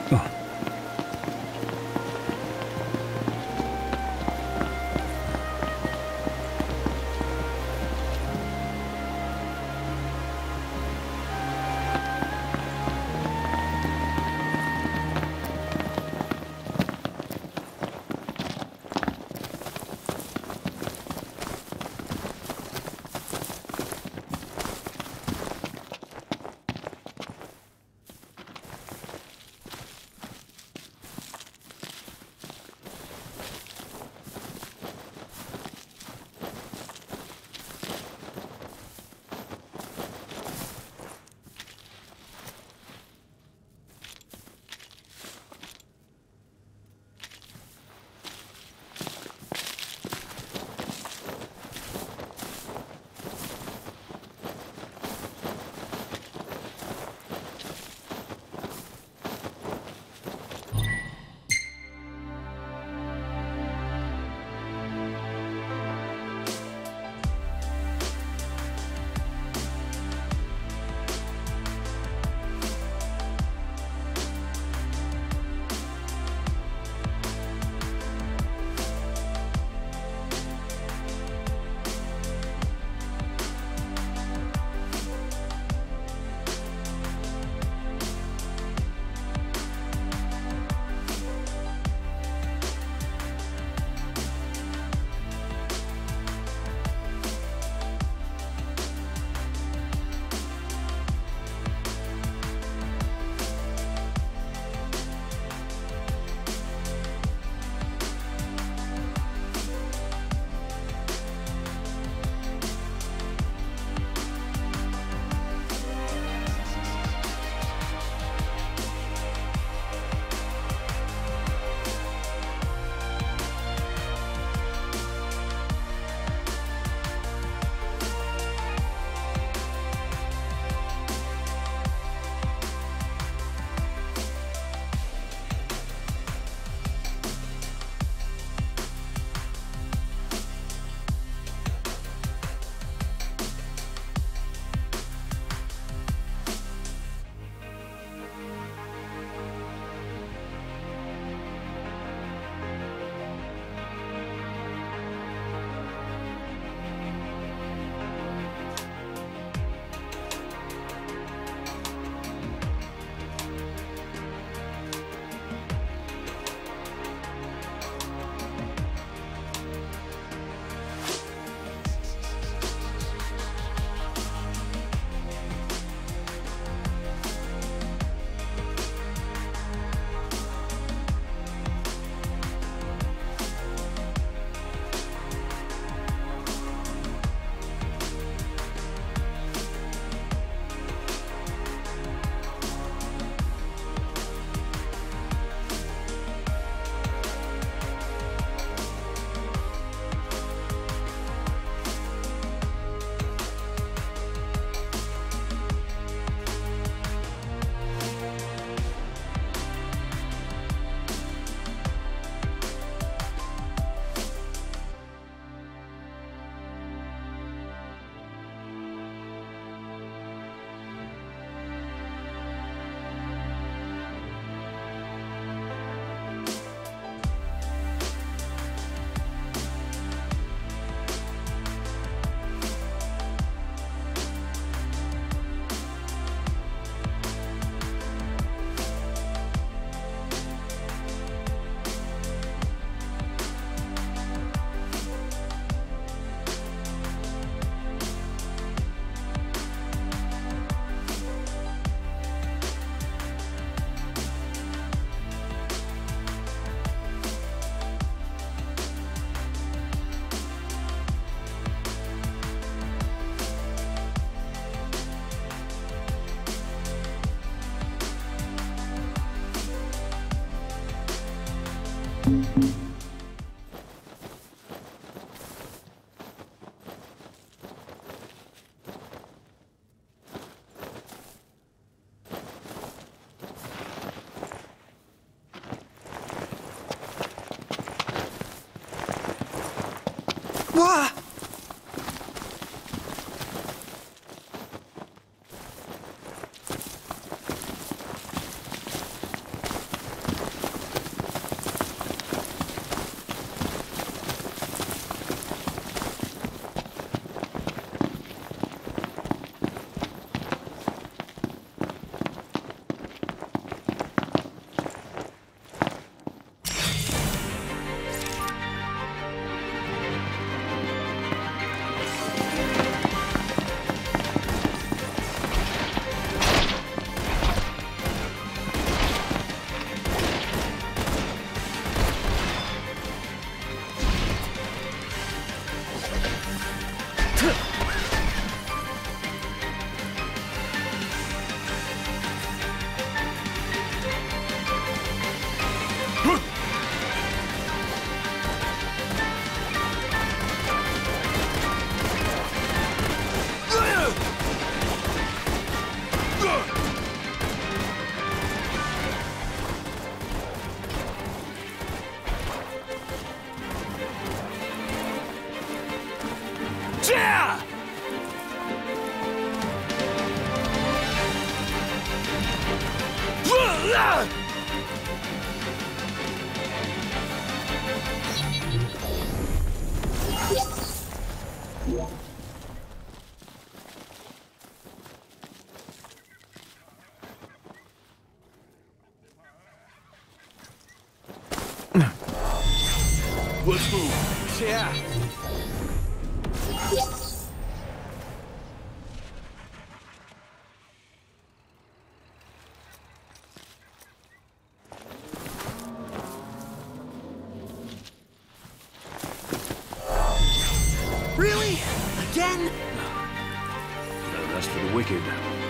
Wah! Let's move. Yeah. Really? Again? That's for the wicked.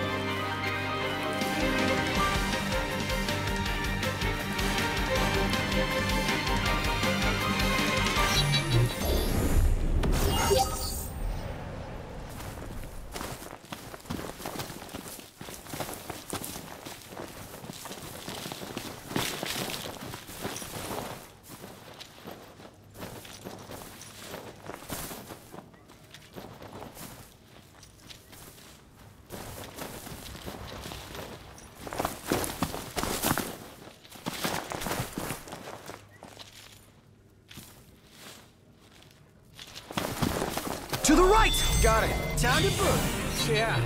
To the right! Got it. Time to move. Yeah.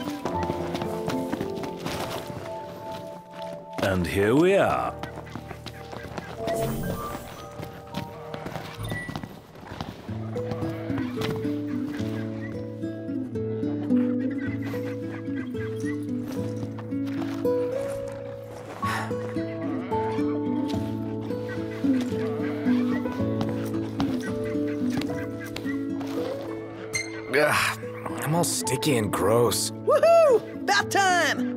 And here we are. all sticky and gross. Woohoo! Bath time!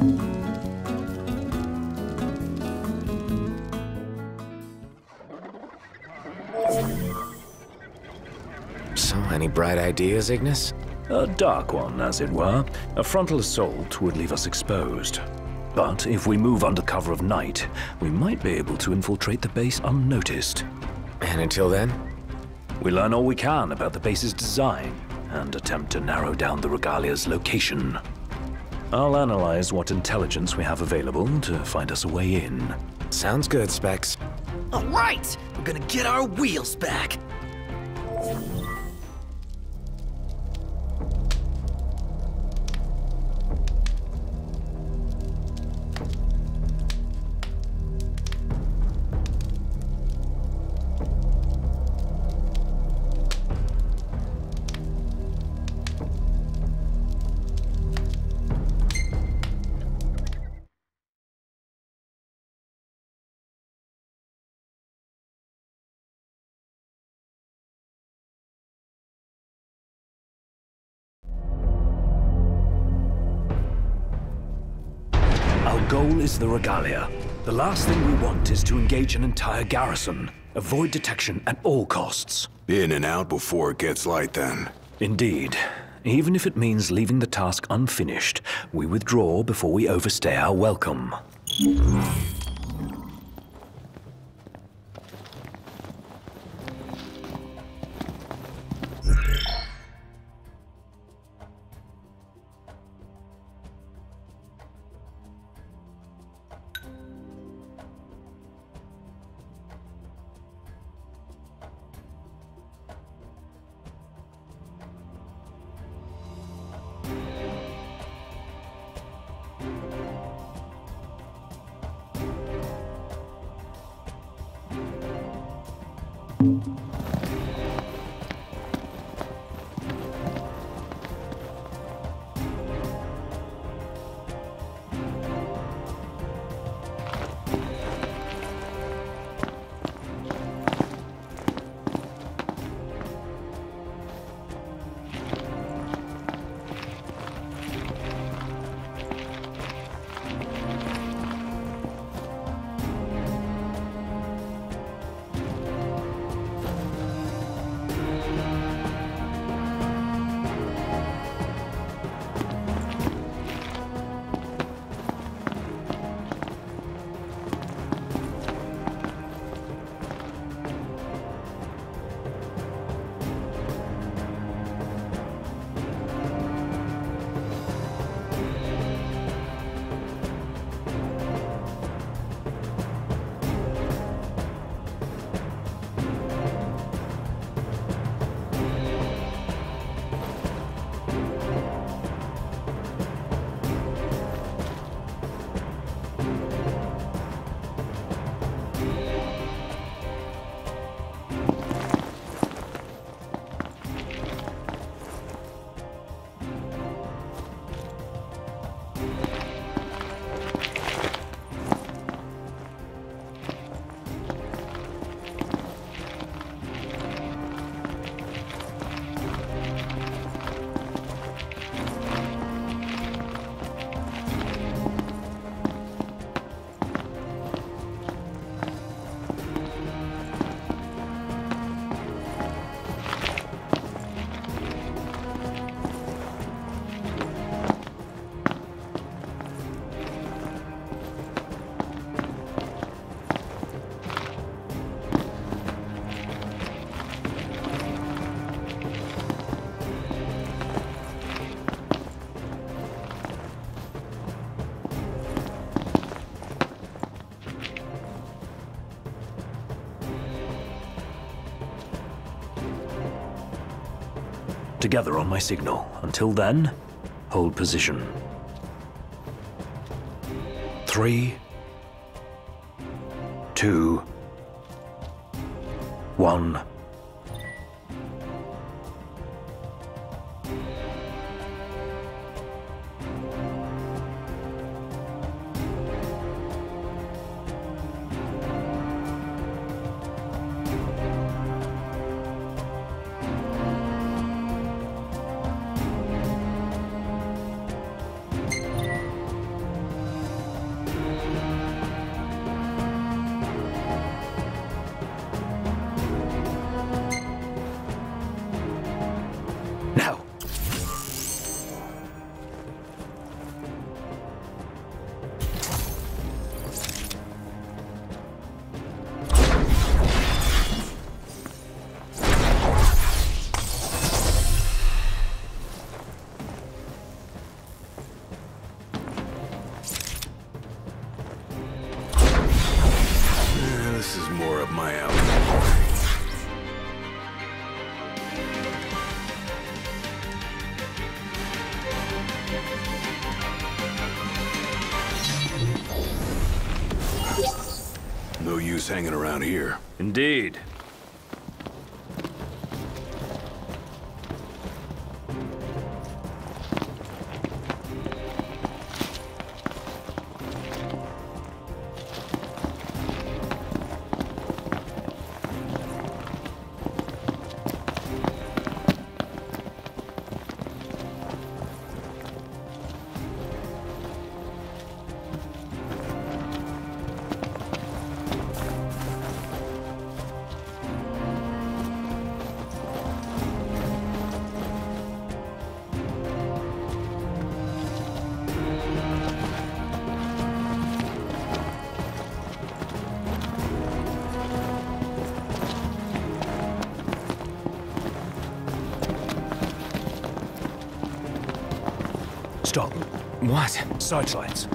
So, any bright ideas, Ignis? A dark one, as it were. A frontal assault would leave us exposed. But if we move under cover of night, we might be able to infiltrate the base unnoticed. And until then? We learn all we can about the base's design, and attempt to narrow down the Regalia's location. I'll analyze what intelligence we have available to find us a way in. Sounds good, Specs. All right, we're gonna get our wheels back. Our goal is the Regalia. The last thing we want is to engage an entire garrison. Avoid detection at all costs. In and out before it gets light, then. Indeed. Even if it means leaving the task unfinished, we withdraw before we overstay our welcome. Together on my signal. Until then, hold position. 3, 2, 1. No use hanging around here. Indeed. Stop. What? Searchlights.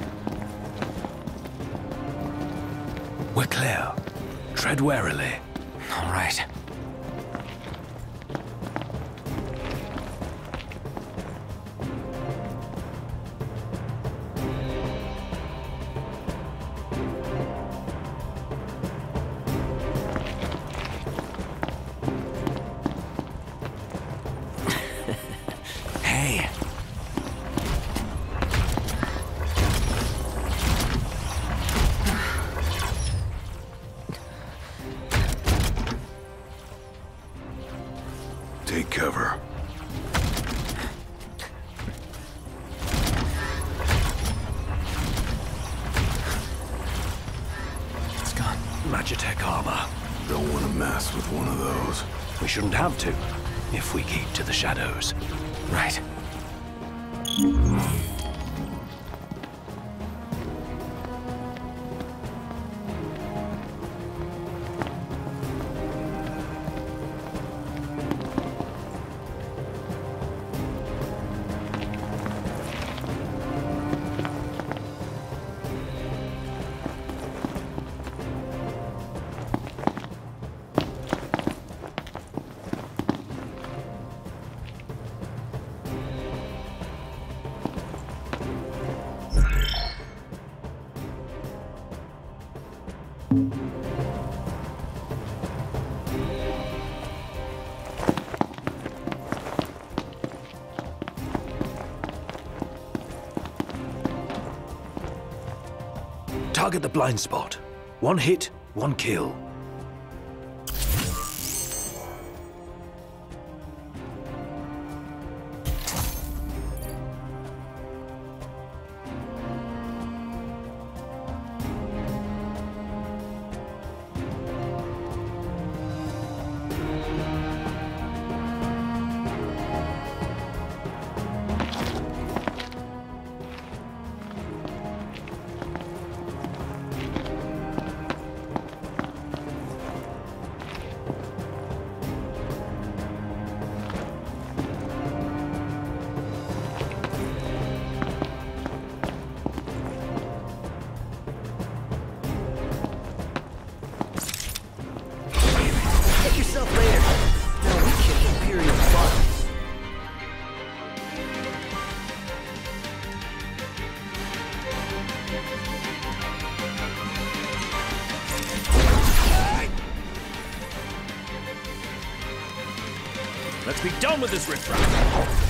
We're clear. Tread warily. All right. Hey. Take cover. It's gone. Magitech armor. Don't want to mess with one of those. We shouldn't have to, if we keep to the shadows. Right. Target the blind spot. One hit, one kill. Get yourself later. Now we kick Imperial butt. Let's be done with this riffraff.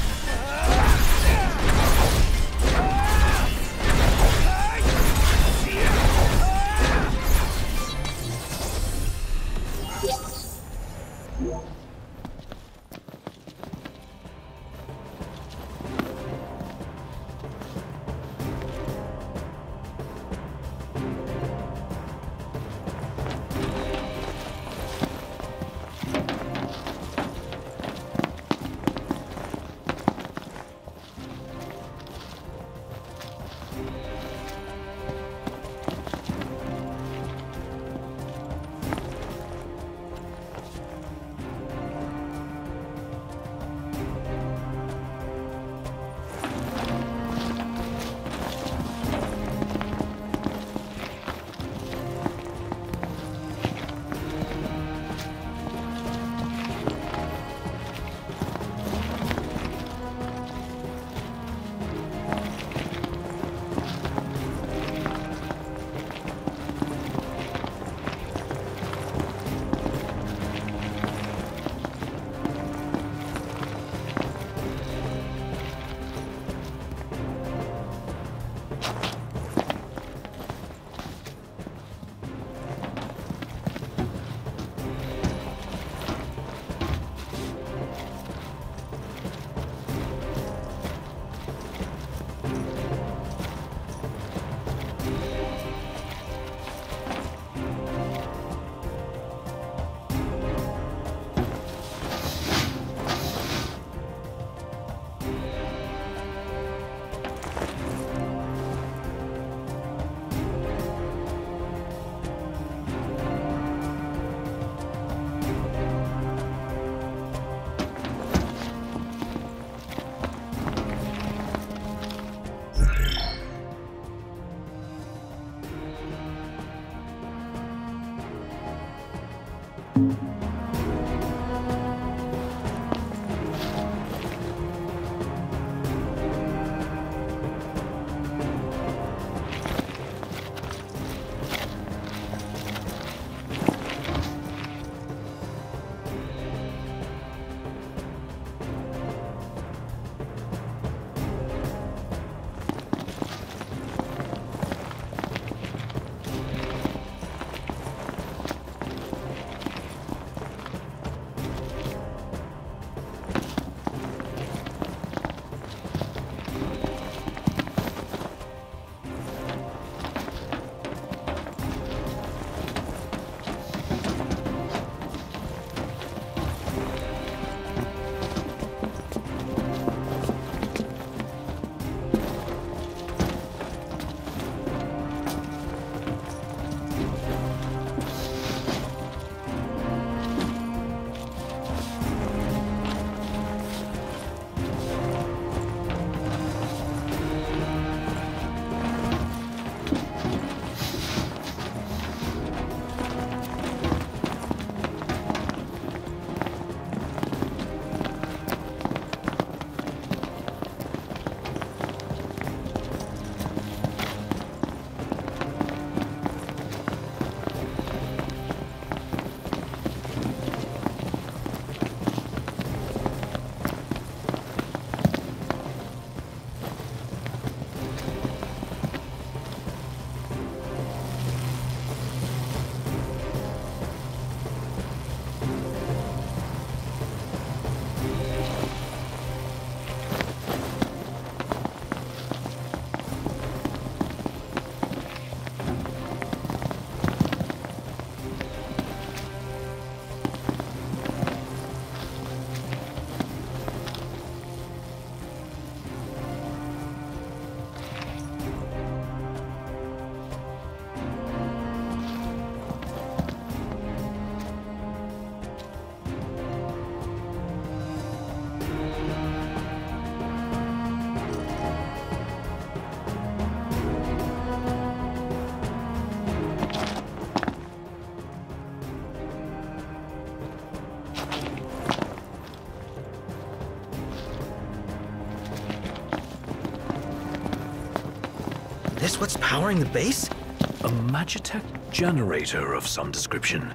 This what's powering the base? A Magitech generator of some description.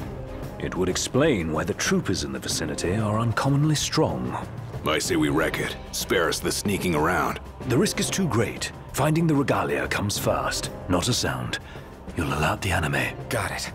It would explain why the troopers in the vicinity are uncommonly strong. I say we wreck it. Spare us the sneaking around. The risk is too great. Finding the regalia comes first, not a sound. You'll alert the enemy. Got it.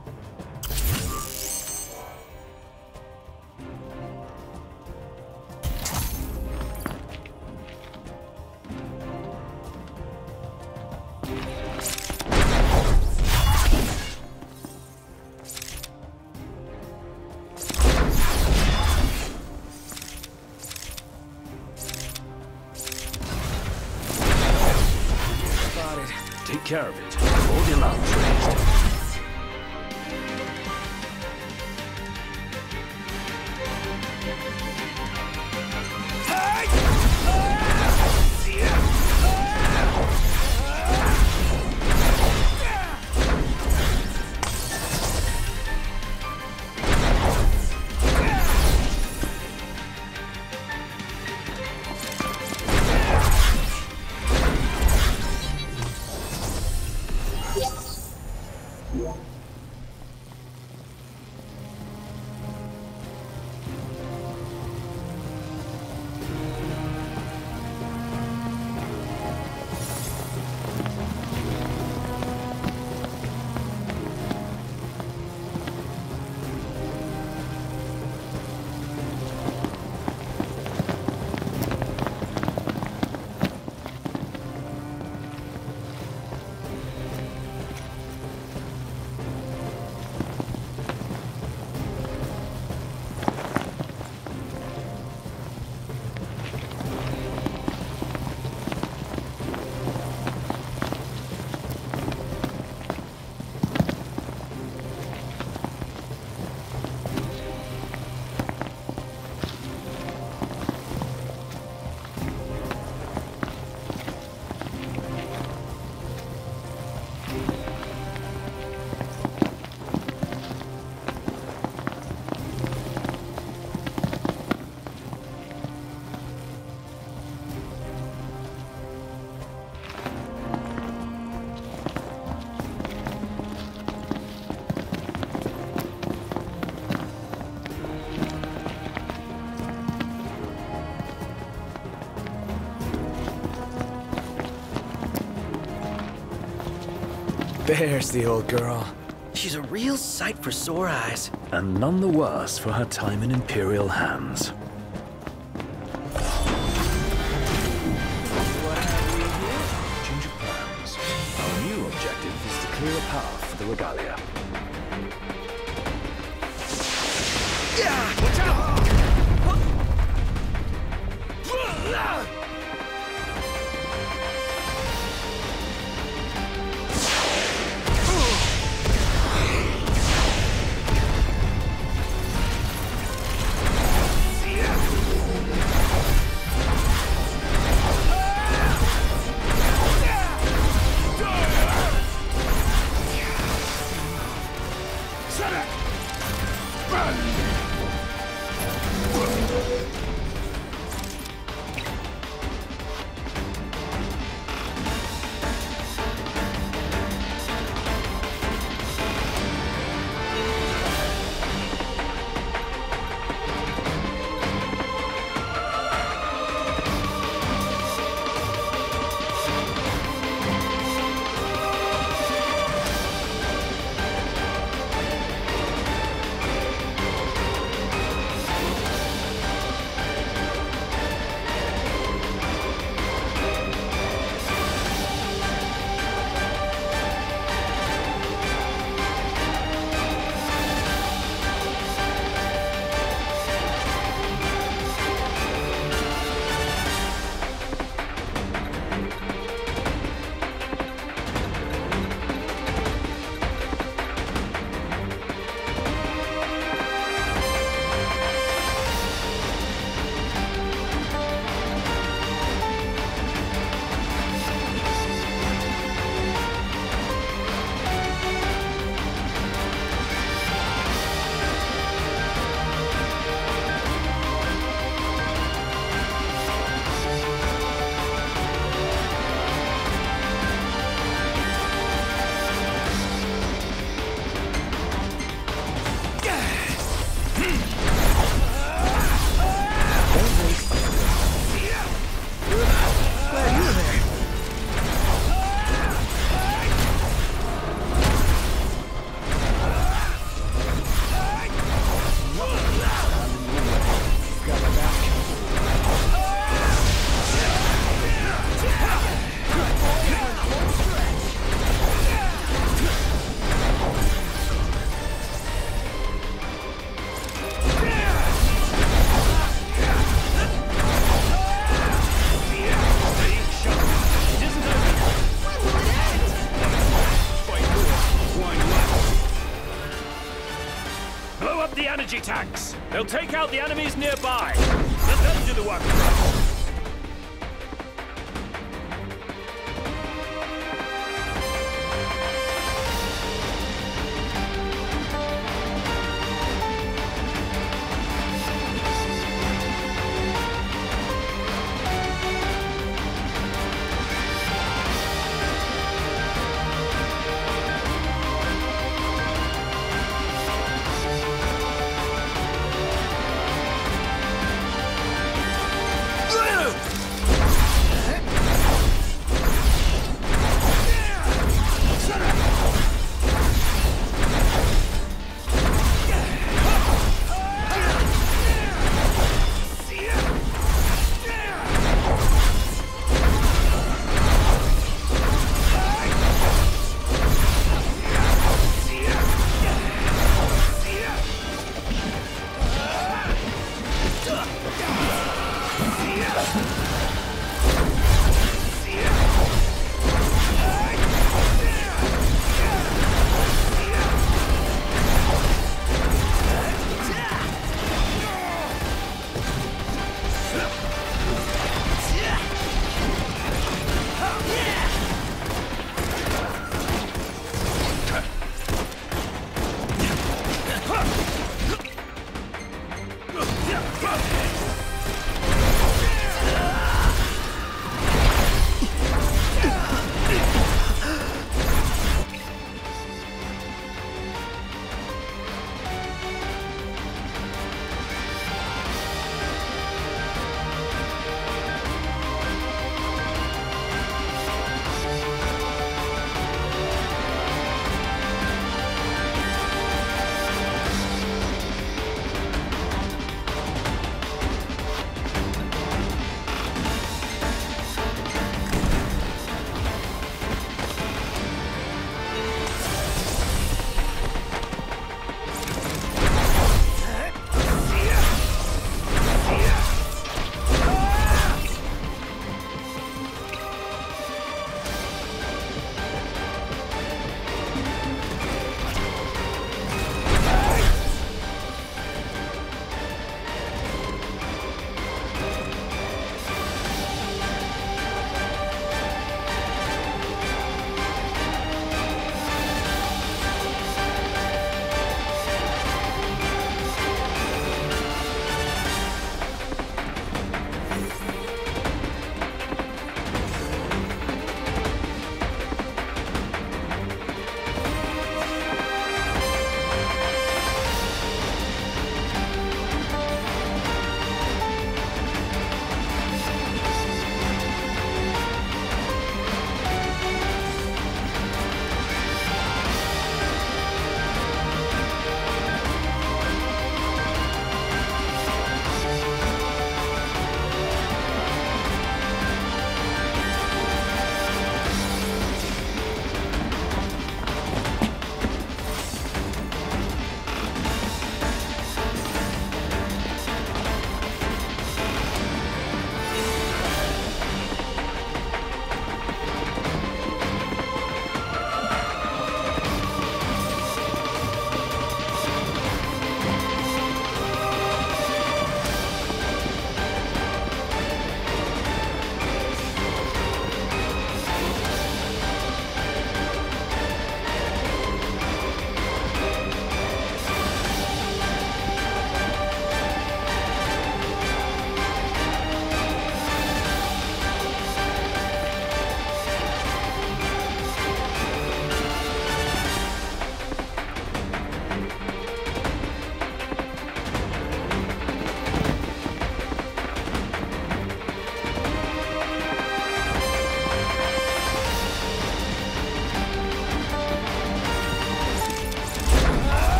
Take care of it before the alarm's raised. There's the old girl. She's a real sight for sore eyes. And none the worse for her time in Imperial hands. Change of plans. Our new objective is to clear a path for the Regalia. Watch out! The energy tanks! They'll take out the enemies nearby! Let them do the work for us! Ah!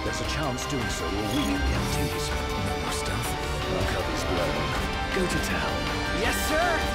There's a chance doing so will weaken the MTs. More stuff? Our cover's blown. Go to town. Yes, sir!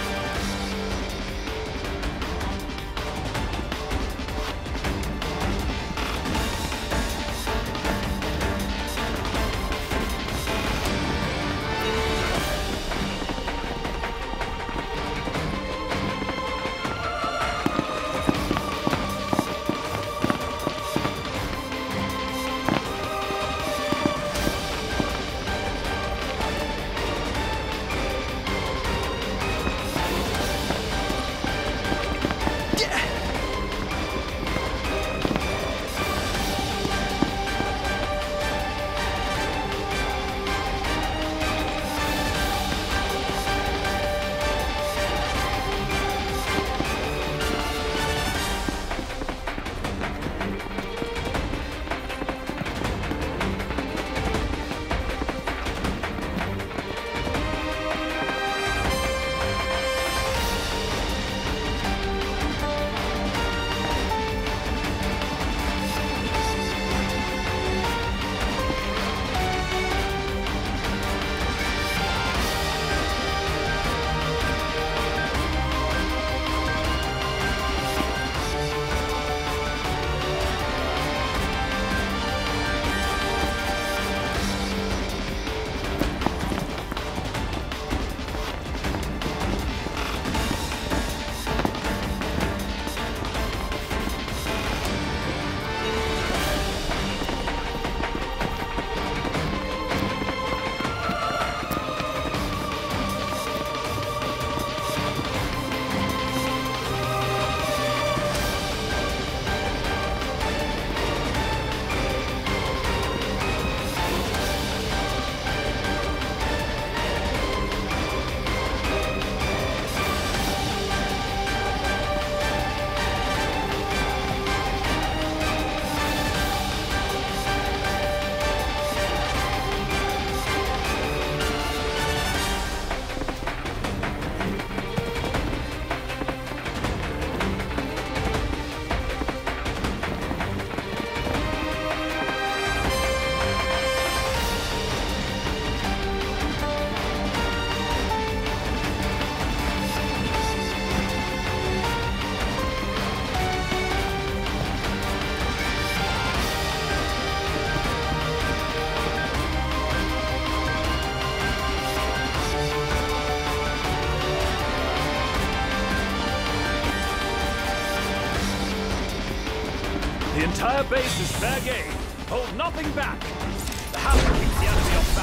The entire base is fair game. Hold nothing back. The hammer keeps the enemy off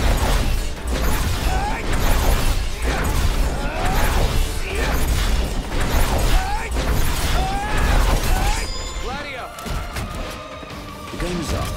balance. Gladio! The game is up.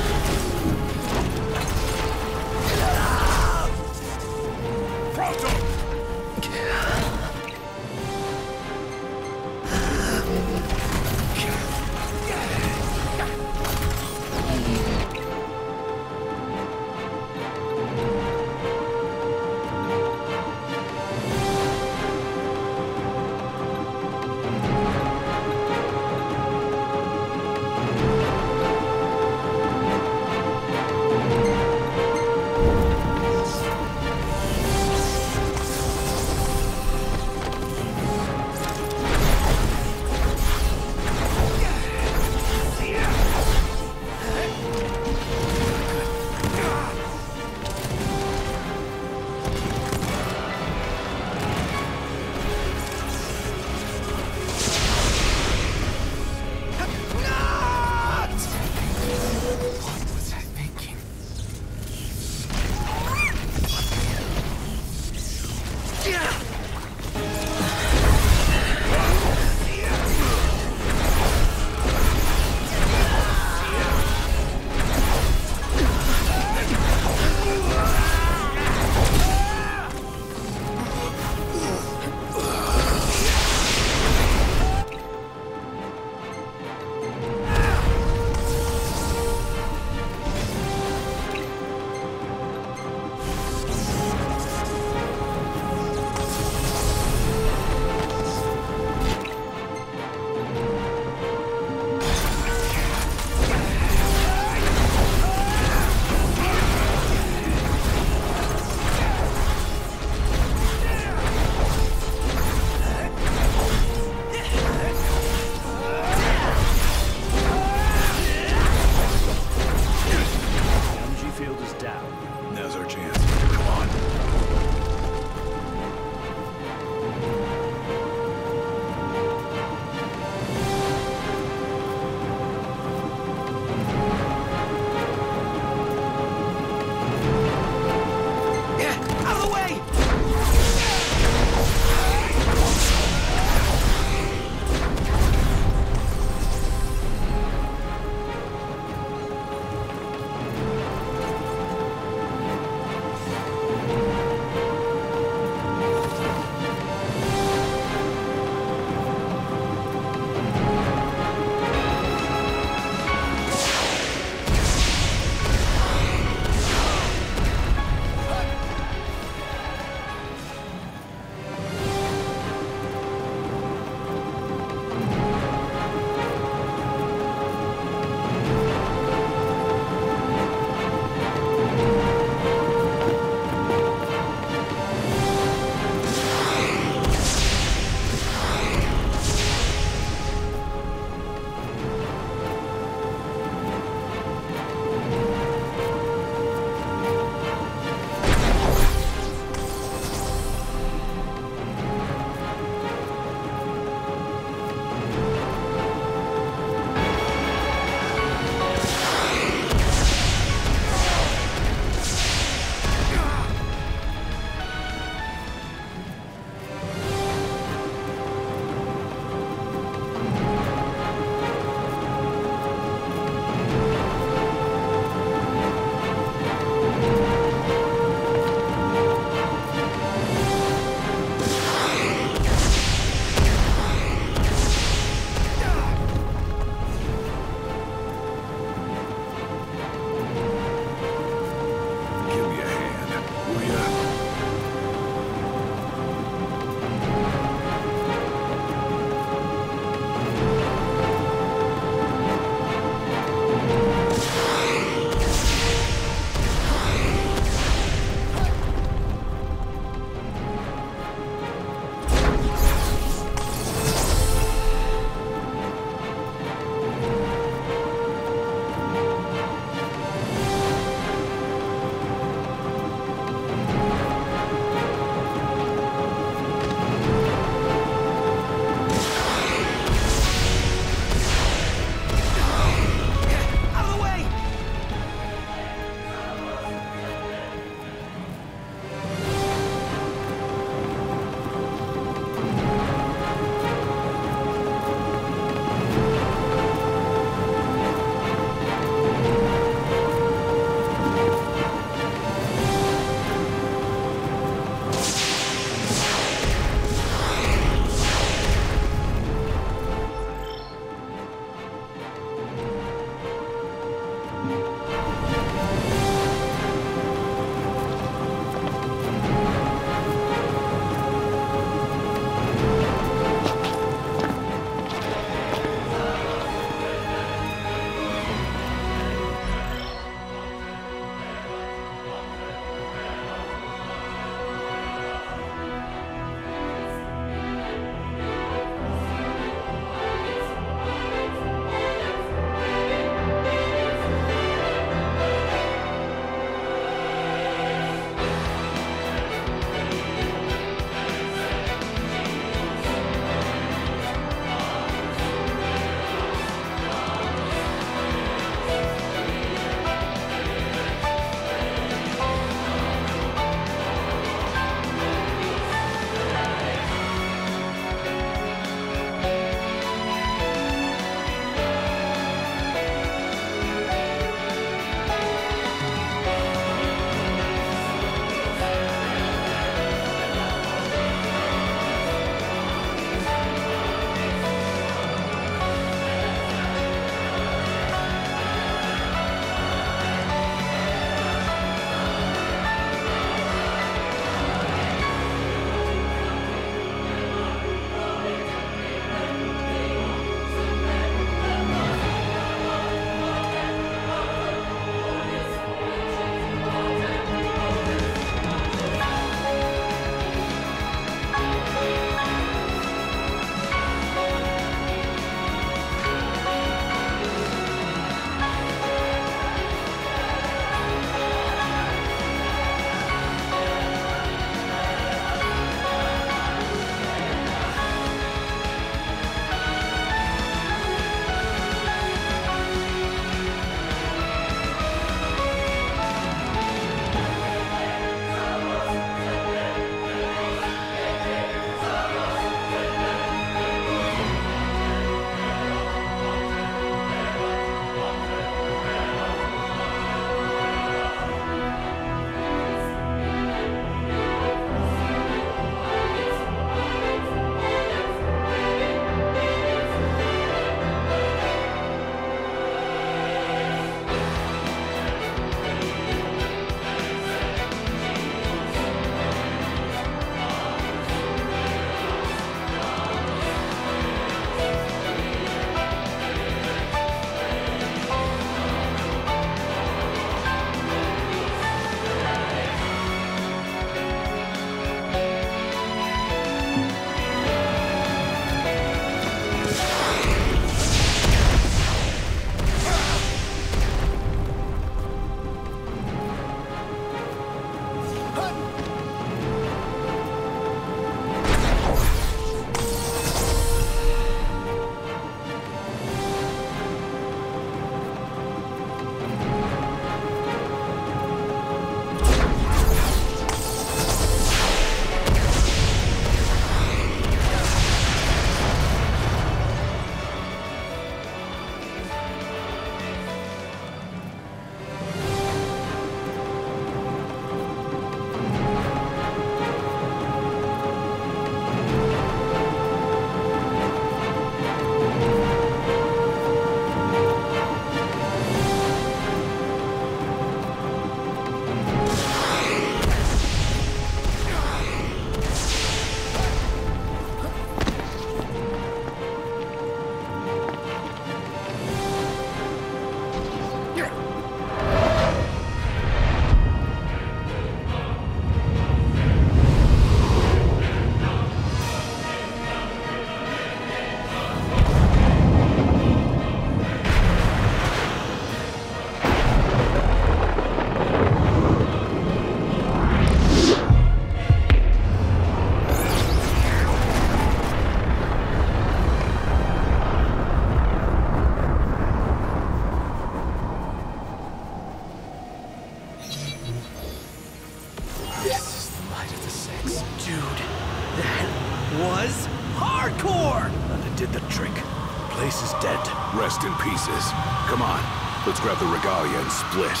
dust in pieces. Come on, let's grab the regalia and split.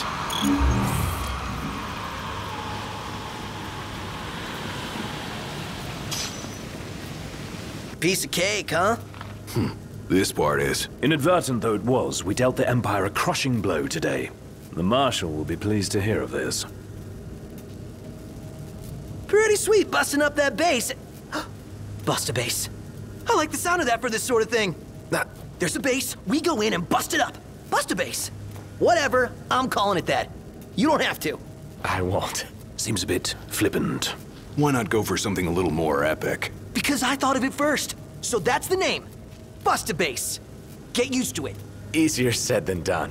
Piece of cake, huh? This part is. Inadvertent though it was, we dealt the Empire a crushing blow today. The Marshal will be pleased to hear of this. Pretty sweet busting up that base. Bust a base. I like the sound of that for this sort of thing. There's a base, we go in and bust it up. Bust a base. Whatever, I'm calling it that. You don't have to. I won't. Seems a bit flippant. Why not go for something a little more epic? Because I thought of it first. So that's the name. Bust a base. Get used to it. Easier said than done.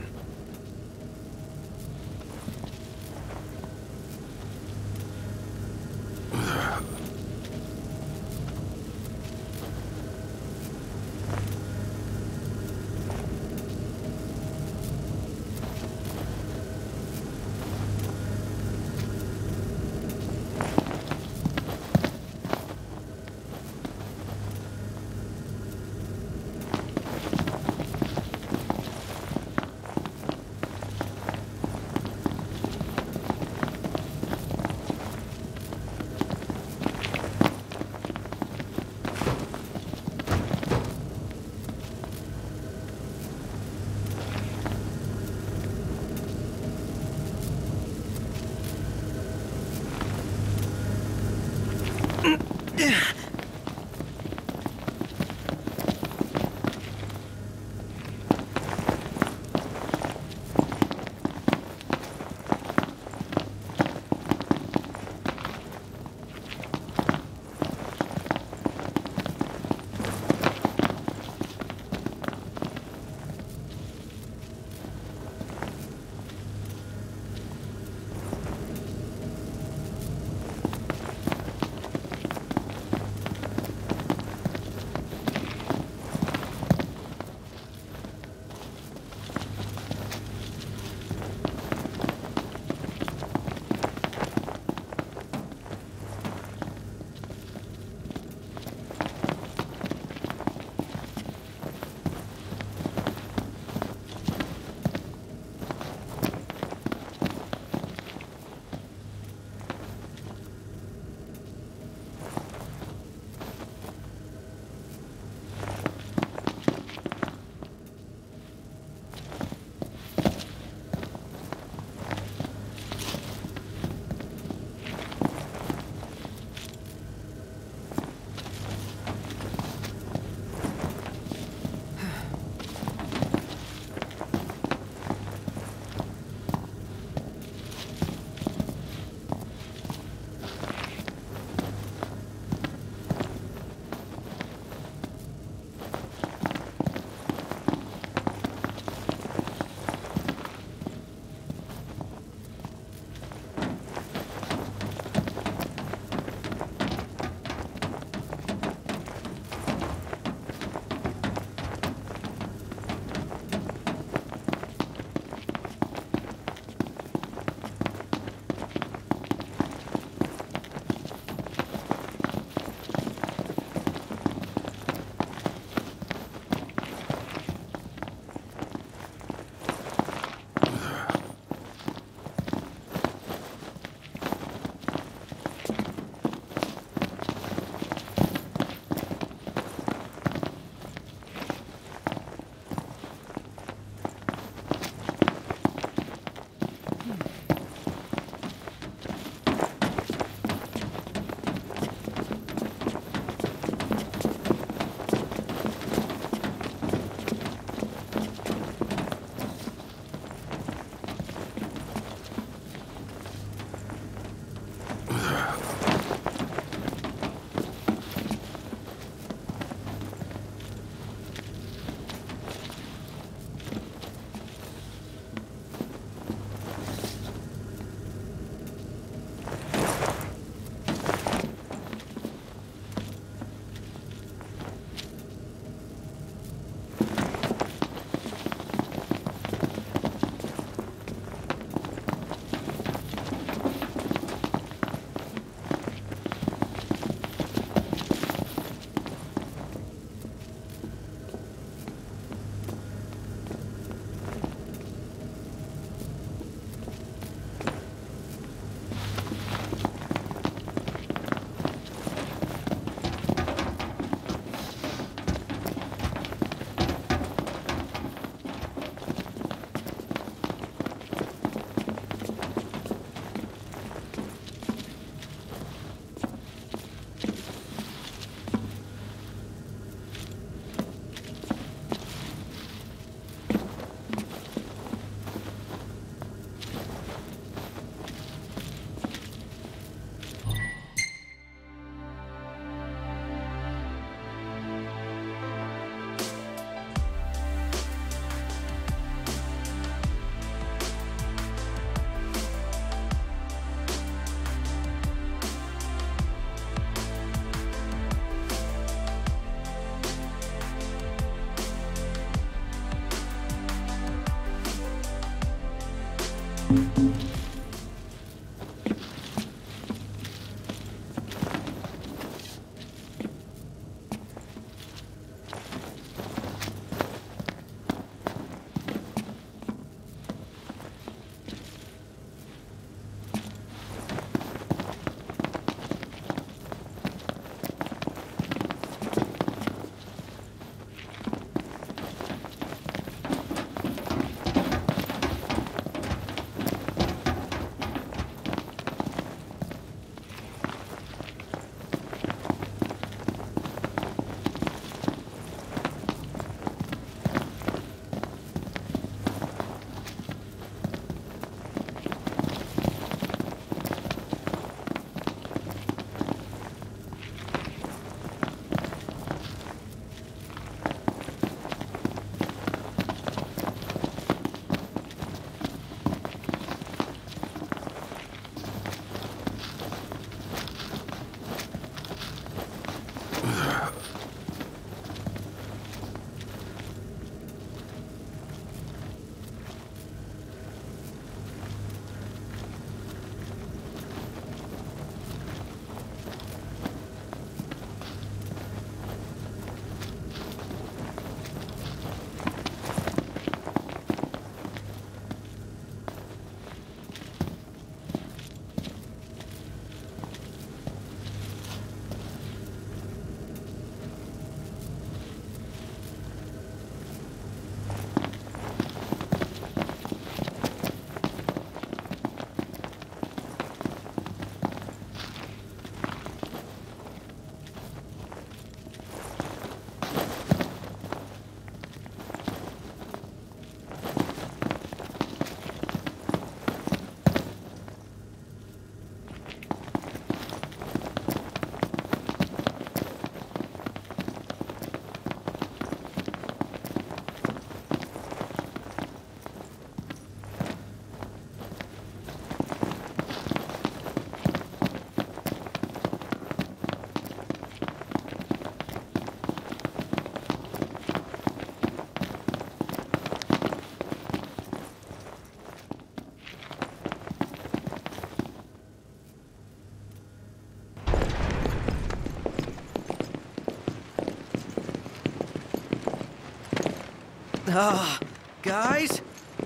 Ah, guys?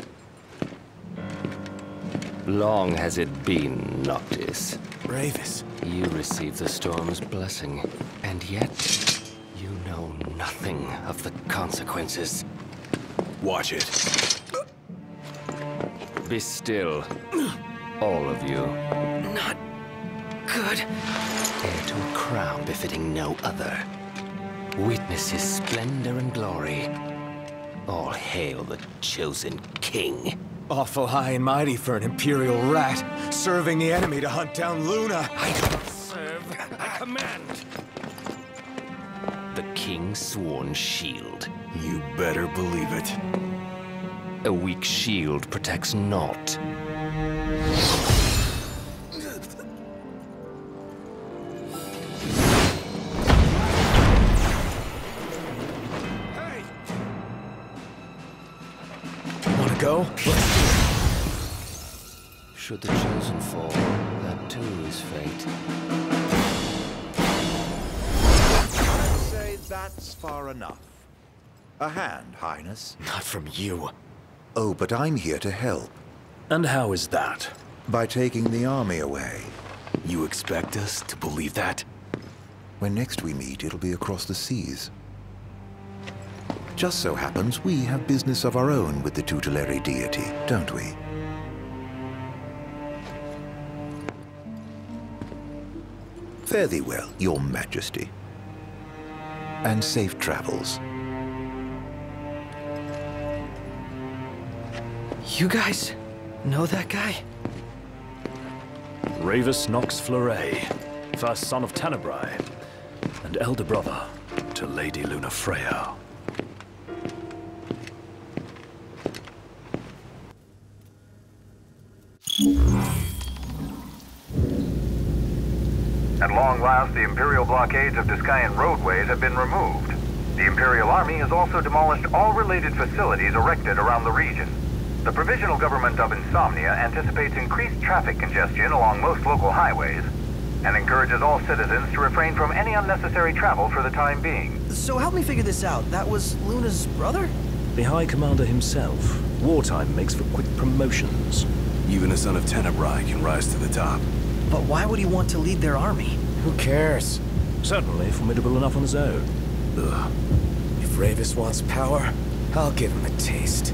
Long has it been, Noctis. Ravis. You received the storm's blessing, and yet you know nothing of the consequences. Watch it. Be still, all of you. Not good. Heir to a crown befitting no other. Witness his splendor and glory. All hail the chosen king. Awful high and mighty for an Imperial rat, serving the enemy to hunt down Luna. I do not serve, I command. The king's sworn shield. You better believe it. A weak shield protects naught. Go? Should the chosen fall, that too is fate. I'd say that's far enough. A hand, Highness. Not from you. Oh, but I'm here to help. And how is that? By taking the army away. You expect us to believe that? When next we meet, it'll be across the seas. Just so happens we have business of our own with the tutelary deity, don't we? Fare thee well, your majesty. And safe travels. You guys know that guy? Ravus Nox Fleuret, first son of Tenebrae, and elder brother to Lady Lunafreya. At long last, the Imperial blockades of Discayan roadways have been removed. The Imperial Army has also demolished all related facilities erected around the region. The Provisional Government of Insomnia anticipates increased traffic congestion along most local highways and encourages all citizens to refrain from any unnecessary travel for the time being. So help me figure this out. That was Luna's brother? The High Commander himself. Wartime makes for quick promotions. Even a son of Tenebrae can rise to the top. But why would he want to lead their army? Who cares? Certainly formidable enough on his own. Ugh. If Ravis wants power, I'll give him a taste.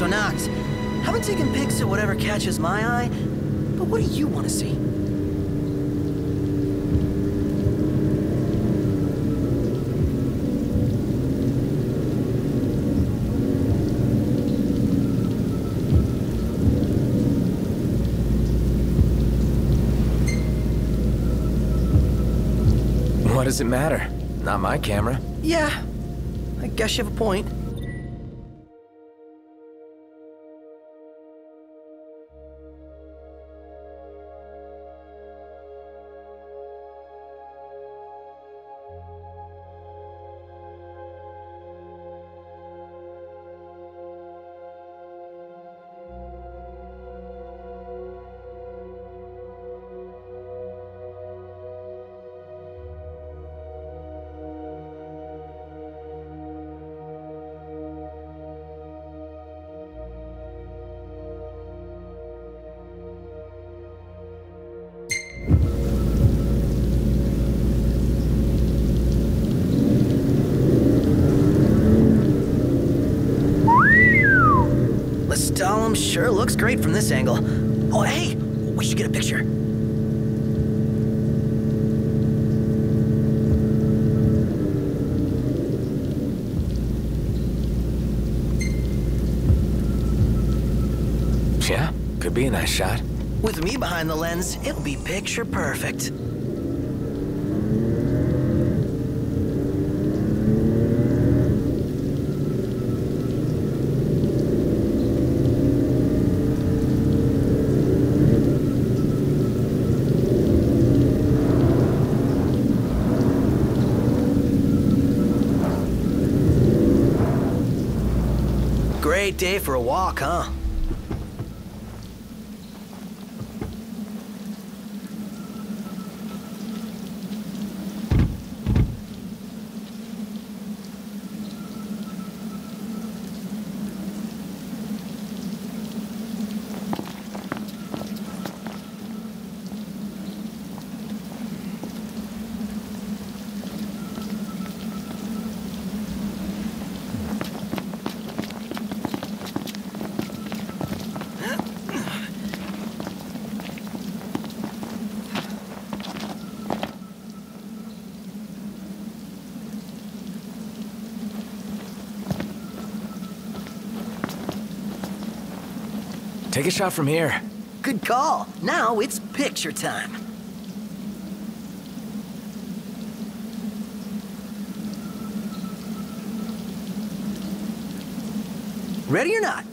so Nox, haven't taken pics at whatever catches my eye, but what do you want to see? What does it matter? Not my camera. Yeah, I guess you have a point. Lestalem sure looks great from this angle. Oh, hey, we should get a picture. Yeah, could be a nice shot. With me behind the lens, it'll be picture perfect. Great day for a walk, huh? Take a shot from here. Good call. Now it's picture time. Ready or not?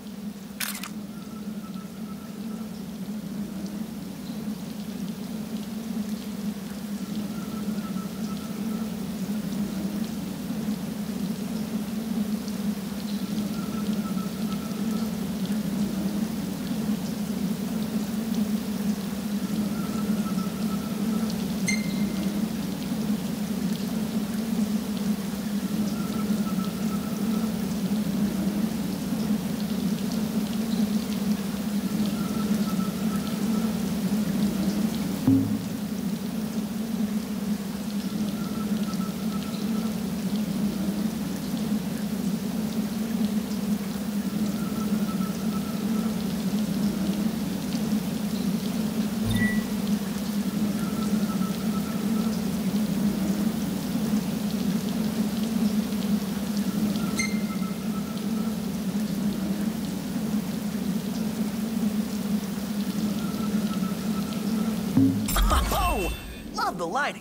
Oh, love the lighting.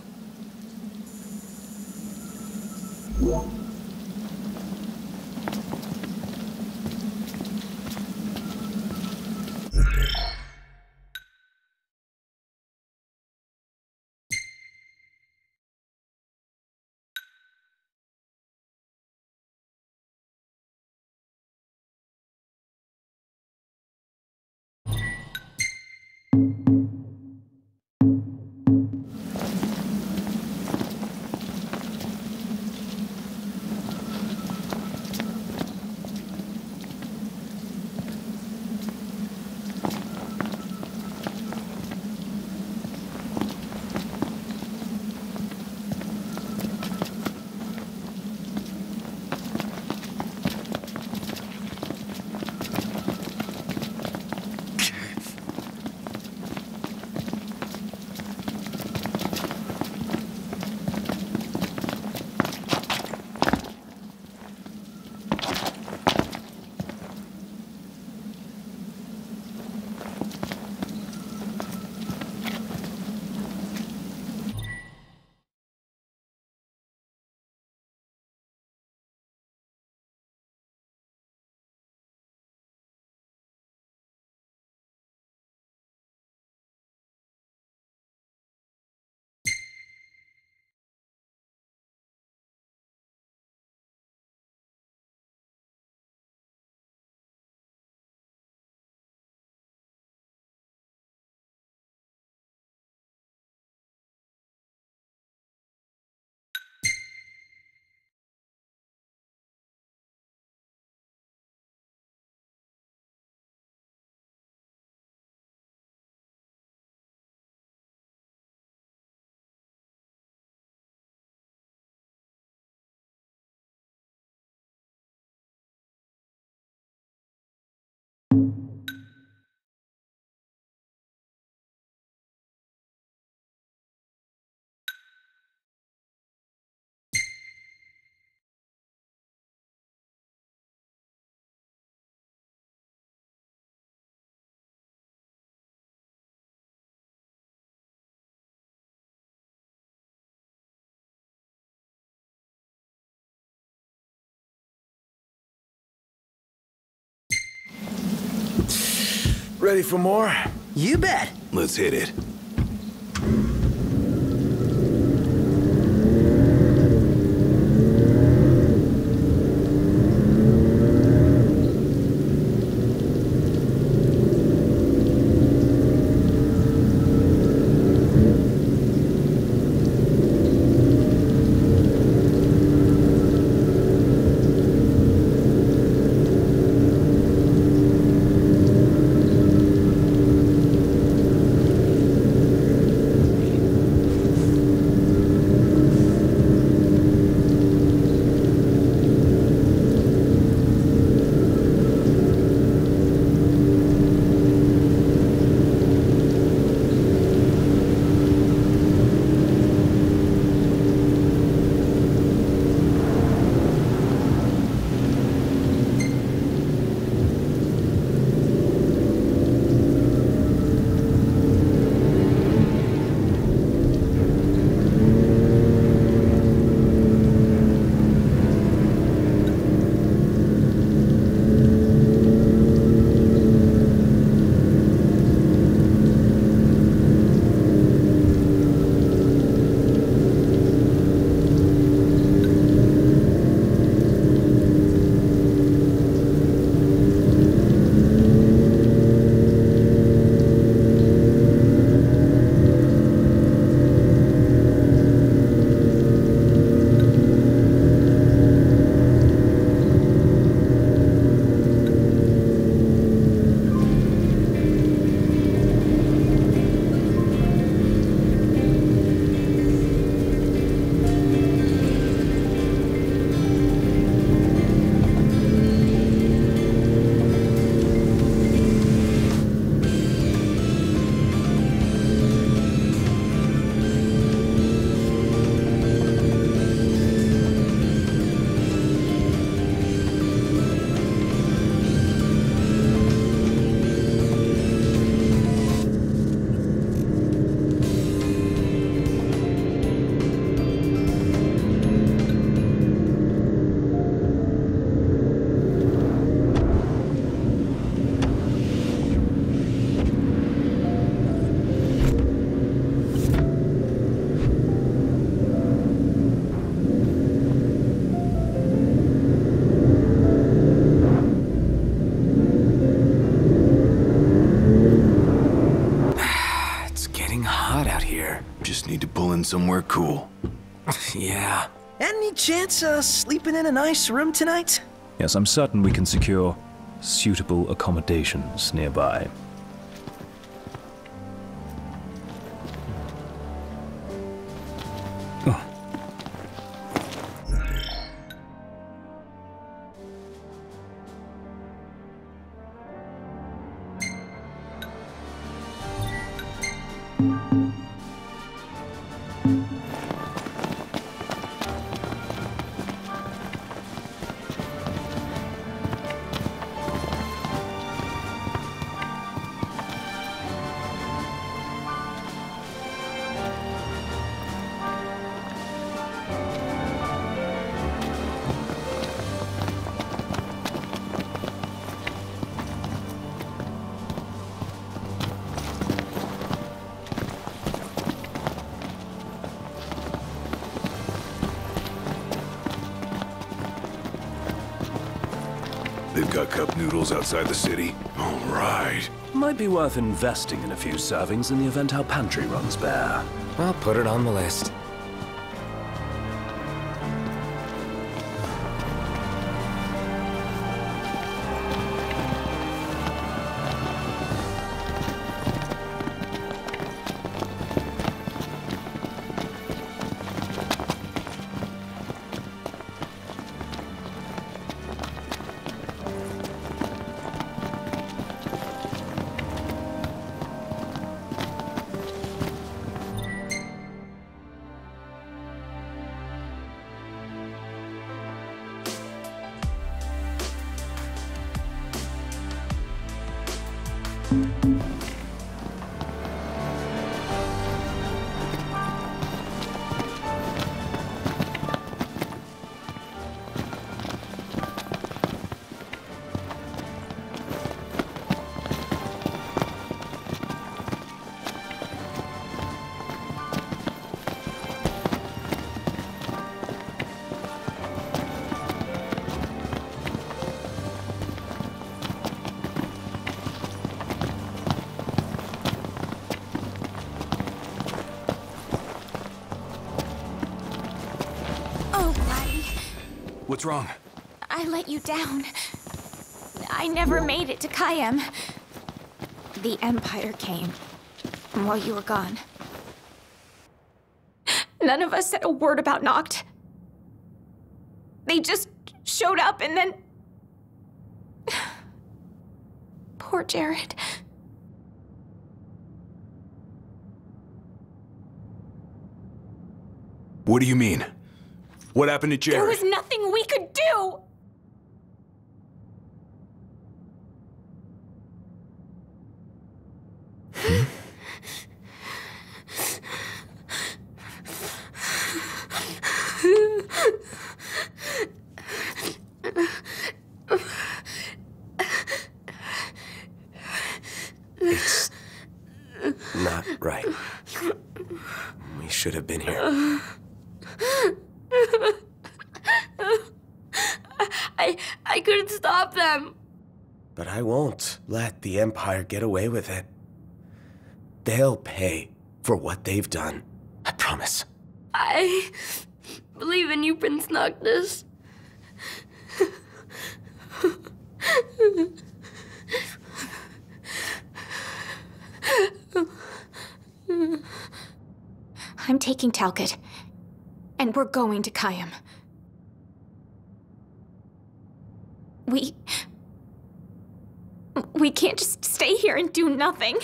Ready for more? You bet. Let's hit it. Somewhere cool. Yeah. Any chance sleeping in a nice room tonight? Yes, I'm certain we can secure suitable accommodations nearby. They've got cup noodles outside the city. All right. Might be worth investing in a few servings in the event our pantry runs bare. I'll put it on the list. What's wrong? I let you down. I never made it to Kayem. The Empire came while you were gone. None of us said a word about Noct. They just showed up and then... Poor Jared. What do you mean? What happened to Jared? There was nothing we could do! It's not right. We should have been here. I couldn't stop them. But I won't let the Empire get away with it. They'll pay for what they've done. I promise. I believe in you, Prince Noctis. I'm taking Talcott, and we're going to Kayem. We can't just stay here and do nothing.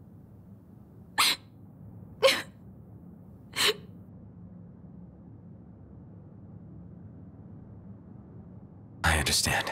I understand.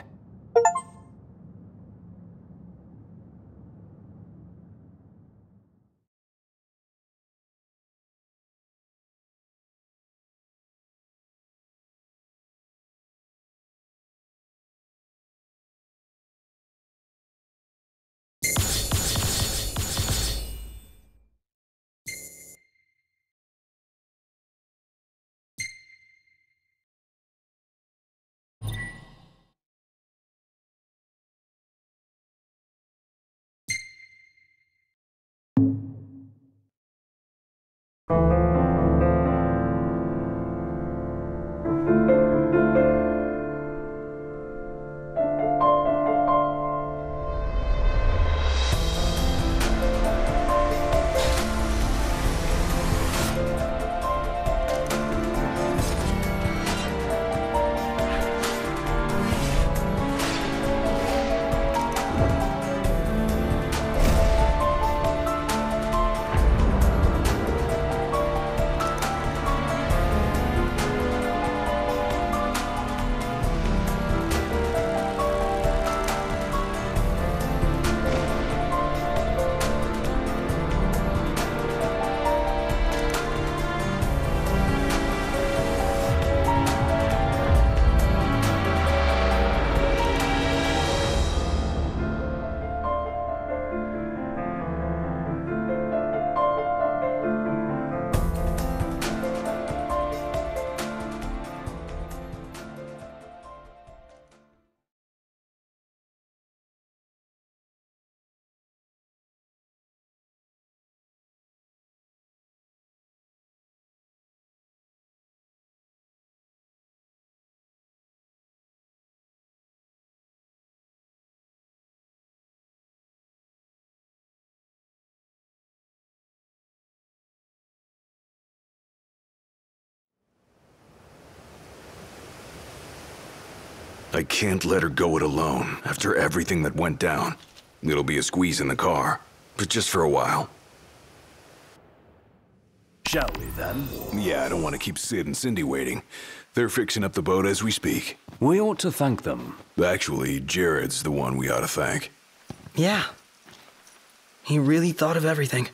I can't let her go it alone after everything that went down. It'll be a squeeze in the car, but just for a while. Shall we then? Yeah, I don't want to keep Sid and Cindy waiting. They're fixing up the boat as we speak. We ought to thank them. Actually, Jared's the one we ought to thank. Yeah. He really thought of everything.